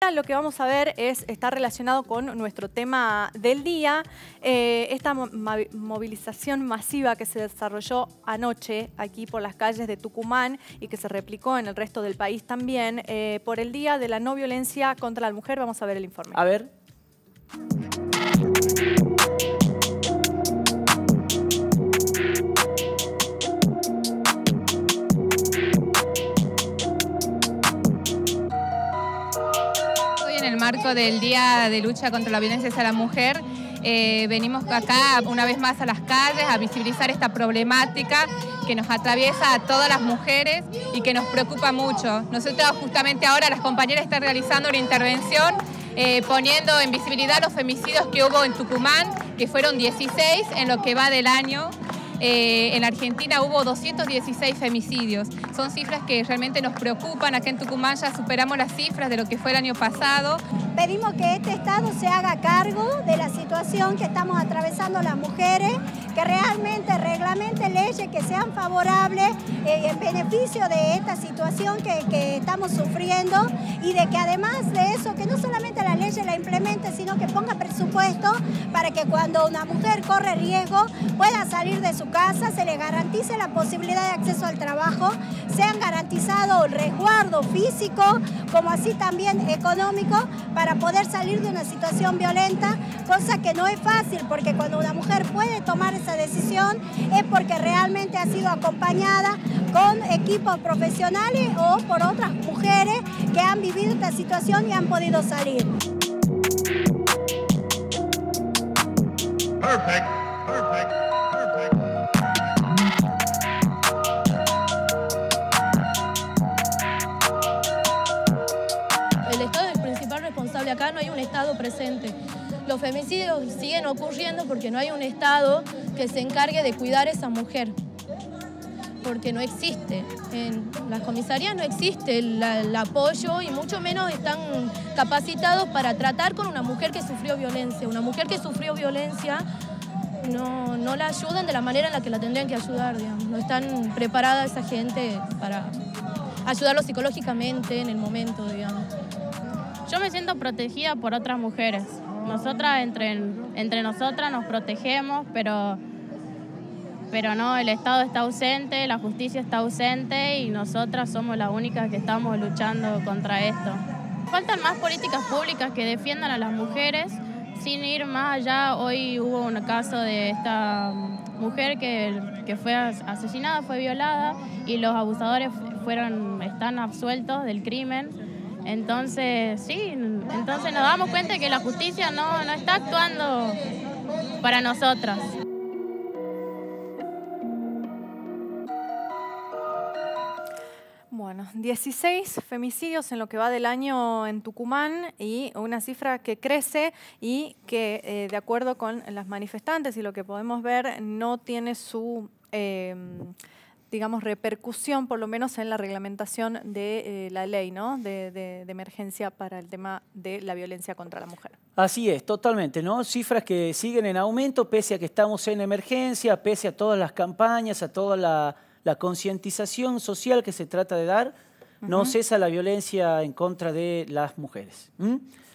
Lo que vamos a ver está relacionado con nuestro tema del día, esta movilización masiva que se desarrolló anoche aquí por las calles de Tucumán y que se replicó en el resto del país también, por el Día de la No Violencia contra la Mujer. Vamos a ver el informe. A ver. En el marco del Día de Lucha contra la Violencia hacia la Mujer, venimos acá una vez más a las calles a visibilizar esta problemática que nos atraviesa a todas las mujeres y que nos preocupa mucho. Nosotros justamente ahora las compañeras están realizando una intervención poniendo en visibilidad los femicidios que hubo en Tucumán, que fueron 16 en lo que va del año. En la Argentina hubo 216 femicidios. Son cifras que realmente nos preocupan. Acá en Tucumán ya superamos las cifras de lo que fue el año pasado. Pedimos que este Estado se haga cargo de la situación que estamos atravesando las mujeres, que realmente reglamente leyes que sean favorables en beneficio de esta situación que estamos sufriendo, y de que además de eso, que no solamente la ley la implemente, sino que ponga presupuesto para que cuando una mujer corre riesgo pueda salir de su casa, se le garantice la posibilidad de acceso al trabajo, sean garantizados el resguardo físico como así también económico para poder salir de una situación violenta, cosa que no es fácil, porque cuando una mujer puede tomar esa decisión es porque realmente ha sido acompañada con equipos profesionales o por otras mujeres que han vivido esta situación y han podido salir. Perfect. El Estado es el principal responsable. Acá no hay un Estado presente. Los femicidios siguen ocurriendo porque no hay un Estado que se encargue de cuidar a esa mujer. Porque no existe. En las comisarías no existe el apoyo y mucho menos están capacitados para tratar con una mujer que sufrió violencia. Una mujer que sufrió violencia no la ayudan de la manera en la que la tendrían que ayudar, digamos. No están preparada esa gente para ayudarlo psicológicamente en el momento, digamos. Yo me siento protegida por otras mujeres. Nosotras, entre nosotras nos protegemos, pero no, el Estado está ausente, la justicia está ausente y nosotras somos las únicas que estamos luchando contra esto. Faltan más políticas públicas que defiendan a las mujeres sin ir más allá. Hoy hubo un caso de esta mujer que fue asesinada, fue violada y los abusadores están absueltos del crimen. Entonces, sí, nos damos cuenta de que la justicia no está actuando para nosotras. Bueno, 16 femicidios en lo que va del año en Tucumán y una cifra que crece y que, de acuerdo con las manifestantes y lo que podemos ver, no tiene su, digamos, repercusión, por lo menos en la reglamentación de la ley, ¿no? de emergencia para el tema de la violencia contra la mujer. Así es, totalmente, ¿no? Cifras que siguen en aumento pese a que estamos en emergencia, pese a todas las campañas, a toda la concientización social que se trata de dar, no cesa la violencia en contra de las mujeres.